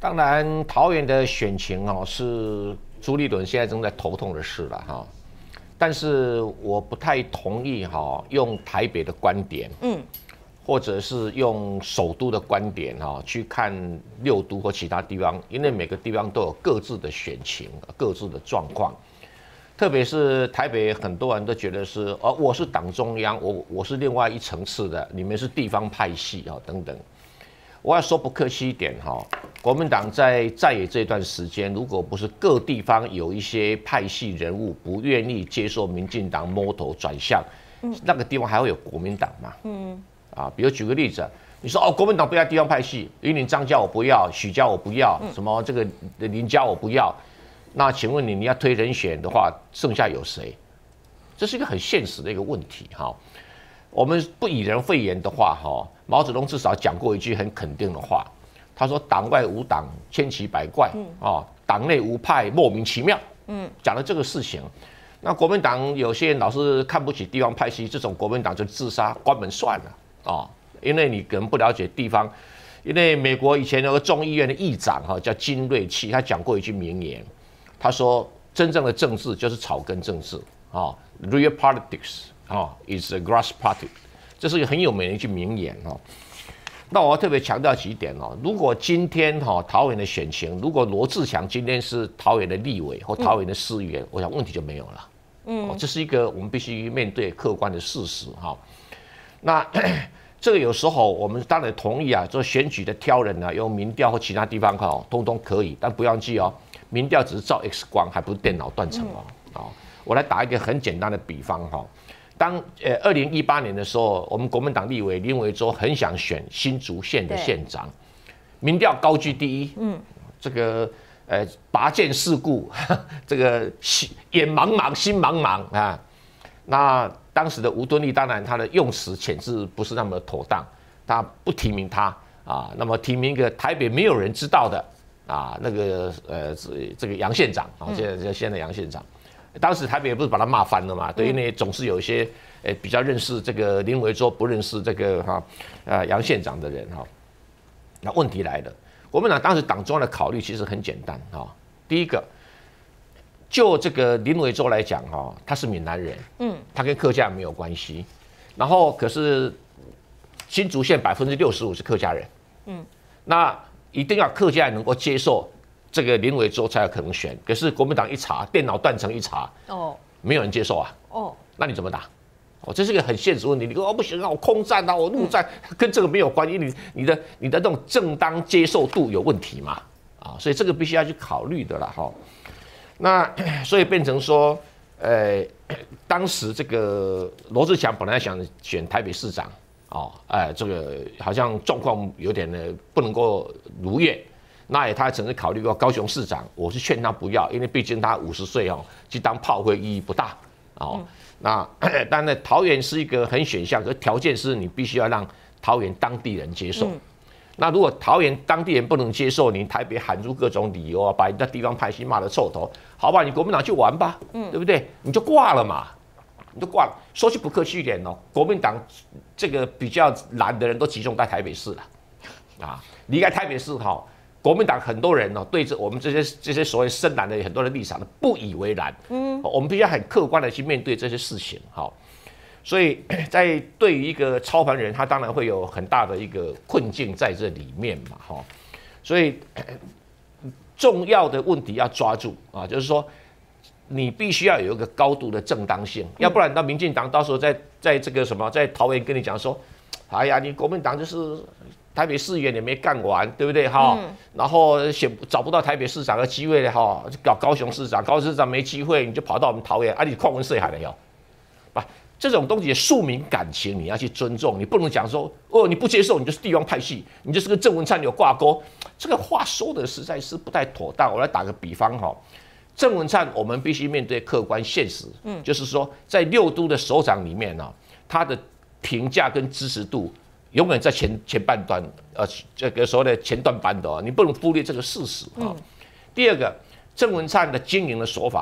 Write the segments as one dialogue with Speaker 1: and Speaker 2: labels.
Speaker 1: 当然，桃园的选情是朱立伦现在正在头痛的事了哈。但是我不太同意用台北的观点，或者是用首都的观点去看六都或其他地方，因为每个地方都有各自的选情、各自的状况。特别是台北，很多人都觉得是我是党中央，我是另外一层次的，你们是地方派系等等。我要说不客气一点国民党在野这段时间，如果不是各地方有一些派系人物不愿意接受民进党摸头转向，那个地方还会有国民党吗？比如举个例子，你说国民党不要地方派系，云林张家我不要，许家我不要，什么这个林家我不要，那请问你要推人选的话，剩下有谁？这是一个很现实的一个问题我们不以人废言的话毛泽东至少讲过一句很肯定的话，他说党外无党，千奇百怪党内无派，莫名其妙讲了这个事情。那国民党有些人老是看不起地方派系，这种国民党就自杀关门算了因为你可能不了解地方。因为美国以前有个众议院的议长叫金瑞气，他讲过一句名言，他说真正的政治就是草根政治real politics is a grass party， 这是一个很有名的一句名言那我要特别强调几点如果今天桃园的选情，如果罗志强今天是桃园的立委或桃园的市议员，我想问题就没有了这是一个我们必须面对客观的事实那这个有时候我们当然同意做选举的挑人用民调或其他地方通通可以，但不要记民调只是照 X 光，还不是电脑断层我来打一个很简单的比方当2018年的时候，我们国民党立委林维洲很想选新竹县的县长，民调高居第一，这个拔剑四顾，这个眼茫茫心茫茫那当时的吴敦义当然他的用词遣字不是那么妥当，他不提名他那么提名一个台北没有人知道的那个这个杨县长现在杨县长。当时台北也不是把他骂翻了嘛？对，因为总是有一些比较认识这个林维洲，不认识这个杨县长的人那问题来了，国民党当时党中央的考虑其实很简单第一个，就这个林维洲来讲他是闽南人，他跟客家没有关系。然后可是新竹县65%是客家人，那一定要客家人能够接受这个林维洲才有可能选，可是国民党一查，电脑断层一查，没有人接受那你怎么打？这是一个很现实问题。你说不行我空战我陆战，跟这个没有关系，你的那种正当接受度有问题嘛？所以这个必须要去考虑的啦那所以变成说，当时这个罗志强本来想选台北市长这个好像状况有点不能够如愿。那他也曾经考虑过高雄市长，我是劝他不要，因为毕竟他50岁去当炮灰意义不大那当然桃园是一个很选项，可条件是你必须要让桃园当地人接受。那如果桃园当地人不能接受，你台北喊出各种理由把人家地方派系骂得臭头，好吧，你国民党去玩吧，对不对？你就挂了嘛，你就挂了。说句不客气一点国民党这个比较蓝的人都集中在台北市了离开台北市国民党很多人对着我们这些所谓深蓝的很多的立场不以为然，我们必须要很客观的去面对这些事情所以在对于一个操盘人，他当然会有很大的一个困境在这里面嘛所以重要的问题要抓住就是说你必须要有一个高度的正当性，要不然到民进党到时候在这个什么在桃园跟你讲说，哎呀，你国民党就是台北市议员也没干完，对不对然后找不到台北市长的机会搞高雄市长，高雄市长没机会，你就跑到我们桃园你旷文涉海了这种东西的庶民感情你要去尊重，你不能讲说你不接受你就是地方派系，你就是跟郑文灿有挂钩，这个话说的实在是不太妥当。我来打个比方郑文灿我们必须面对客观现实，就是说在六都的首长里面他的评价跟支持度永远在前半段，这个所谓的前段班的你不能忽略这个事实第二个，郑文灿的经营的手法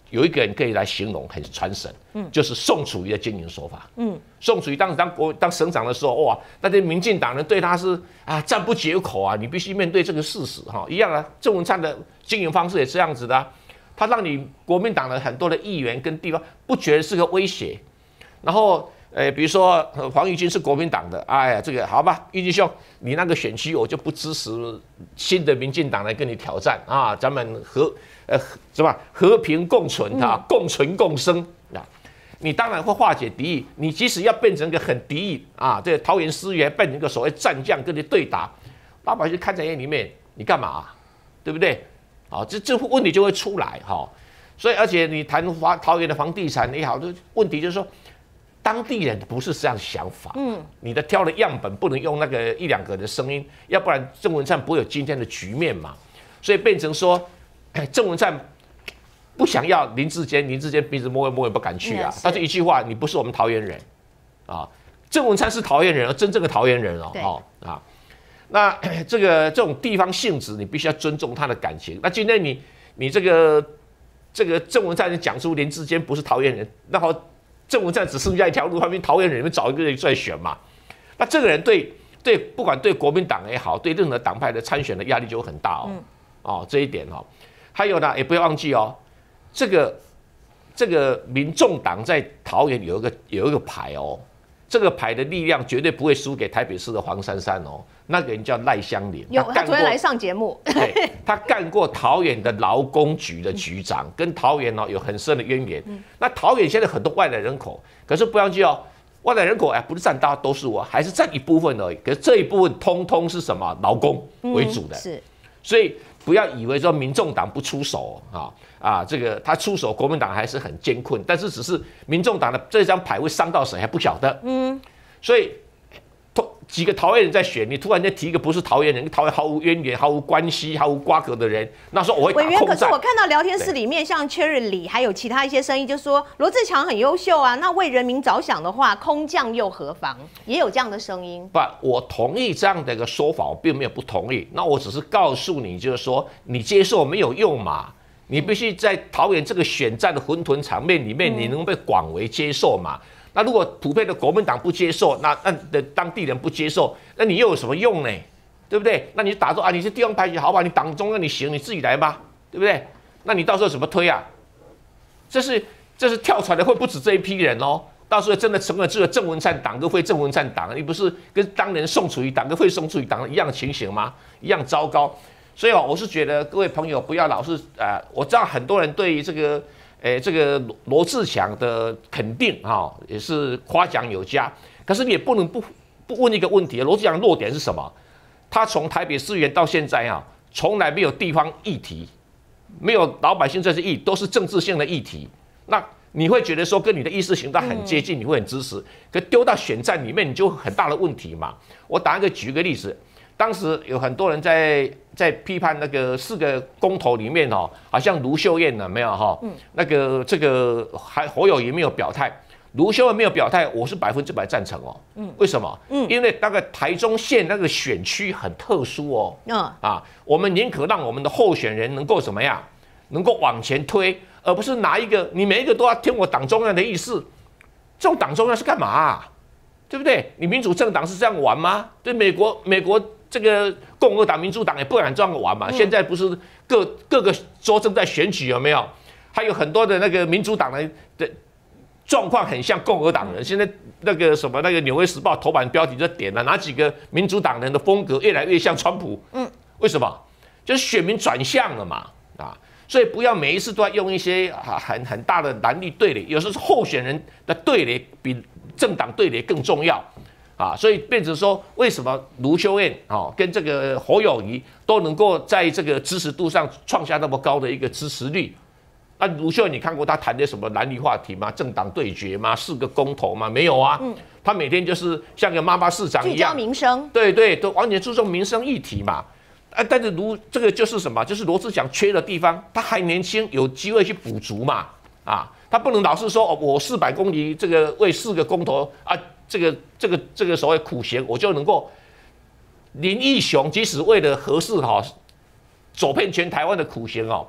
Speaker 1: 有一个人可以来形容很传神，就是宋楚瑜的经营手法。宋楚瑜当时当省长的时候，哇，那些民进党人对他是赞不绝口啊，你必须面对这个事实哈，一样啊。郑文灿的经营方式也是这样子的他让你国民党的很多的议员跟地方不觉得是个威胁，然后。比如说黄玉军是国民党的，哎呀，这个好吧，玉军兄，你那个选区我就不支持新的民进党来跟你挑战啊，咱们和平共存共存共生啊，你当然会化解敌意，你即使要变成一个很敌意这个桃园思源变成一个所谓战将跟你对打，老百姓看在眼里面，你干嘛对不对？这问题就会出来所以而且你谈桃园的房地产也好，问题就是说。当地人不是这样想法，你的挑的样本不能用那个1、2个的声音，要不然郑文灿不会有今天的局面嘛。所以变成说，郑文灿不想要林智坚鼻子摸一摸也不敢去他就一句话，你不是我们桃园人郑文灿是桃园人，真正的桃园人那这种地方性质，你必须要尊重他的感情。那今天你这个郑文灿讲出林智坚不是桃园人，然后。郑文灿只剩下一条路，他们桃园人们找一个人出来选嘛。那这个人对不管对国民党也好，对任何党派的参选的压力就很大这一点还有呢，也不要忘记这个民众党在桃园有一个牌这个牌的力量绝对不会输给台北市的黄珊珊那个人叫赖香伶，
Speaker 2: 他昨天来上节目，
Speaker 1: 对，他干过桃园的劳工局的局长，跟桃园有很深的渊源。那桃园现在很多外来人口，可是不要忘记外来人口不是占大多数还是占一部分而已。可是这一部分通通是什么劳工为主的，
Speaker 2: 是，
Speaker 1: 所以不要以为说民众党不出手这个他出手，国民党还是很艰困，但是只是民众党的这张牌会伤到谁还不晓得。所以。几个桃园人在选，你突然间提一个不是桃园人，跟桃园毫无渊源、毫无关系、毫无瓜葛的人，那时候我会打空战。委员，
Speaker 2: 可是我看到聊天室里面，像 Cherry 里还有其他一些声音，就说罗智强很优秀那为人民着想的话，空降又何妨？也有这样的声音。
Speaker 1: 不，我同意这样的一个说法，我并没有不同意。那我只是告诉你，就是说你接受没有用嘛，你必须在桃园这个选战的混沌场面里面，你能被广为接受嘛？那如果普遍的国民党不接受，那的当地人不接受，那你又有什么用呢？对不对？那你打说你是地方派系，好吧，你党中央你行，你自己来吧，对不对？那你到时候怎么推这是跳出来的会不止这一批人到时候真的成了这个郑文灿党跟非郑文灿党，你不是跟当年宋楚瑜党跟非宋楚瑜党一样的情形吗？一样糟糕。所以我是觉得各位朋友不要老是我知道很多人对于这个罗智强的肯定也是夸奖有加，可是你也不能不问一个问题：罗智强弱点是什么？他从台北市议员到现在从来没有地方议题，没有老百姓这些议题，都是政治性的议题。那你会觉得说跟你的意识形态很接近，你会很支持，可丢到选战里面，你就很大的问题嘛。我举个例子。当时有很多人在批判那个4个公投里面好像卢秀燕没有那个这个侯友宜没有表态，卢秀燕没有表态，我是100%赞成为什么？因为那个台中县那个选区很特殊我们宁可让我们的候选人能够怎么样，能够往前推，而不是拿一个你每一个都要听我党中央的意思，这种党中央是干嘛对不对？你民主政党是这样玩吗？对，美国这个共和党、民主党也不敢这样玩嘛。现在不是各个州正在选举，有没有？还有很多的那个民主党的状况很像共和党人。现在那个《纽约时报》头版标题就点了哪几个民主党人的风格越来越像川普？为什么？就是选民转向了嘛所以不要每一次都要用一些很大的蓝绿对垒，有时候是候选人的对垒比政党对垒更重要。所以变成说，为什么卢秀燕跟这个侯友宜都能够在这个支持度上创下那么高的一个支持率？那卢秀燕，你看过他谈的什么蓝绿话题吗？政党对决吗？4个公投吗？没有他每天就是像个妈妈市长一样，
Speaker 2: 聚焦民生，
Speaker 1: 对，都完全注重民生议题嘛。但是这个就是什么？就是罗智强缺的地方，他还年轻，有机会去补足嘛。他不能老是说我400公里这个为4个公投这个所谓苦行，我就能够林义雄即使为了合适走遍全台湾的苦行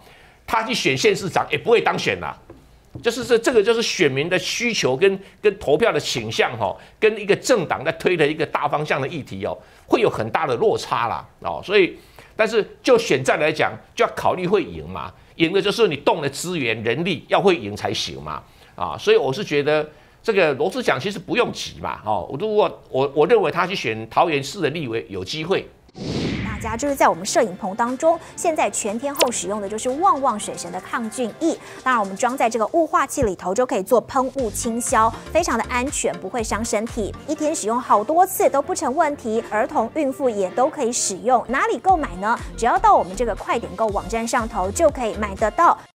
Speaker 1: 他去选县市长也不会当选啦。就是这个就是选民的需求跟投票的倾向跟一个政党在推的一个大方向的议题会有很大的落差啦所以，但是就选战来讲，就要考虑会赢嘛，赢的就是你动的资源人力要会赢才行嘛所以我是觉得这个罗志祥其实不用急嘛如果我认为他去选桃园市的立委有机会。
Speaker 3: 大家就是在我们摄影棚当中，现在全天候使用的就是旺旺水神的抗菌液。当然，我们装在这个雾化器里头，就可以做喷雾清消，非常的安全，不会伤身体。一天使用好多次都不成问题，儿童、孕妇也都可以使用。哪里购买呢？只要到我们这个快点购网站上头就可以买得到。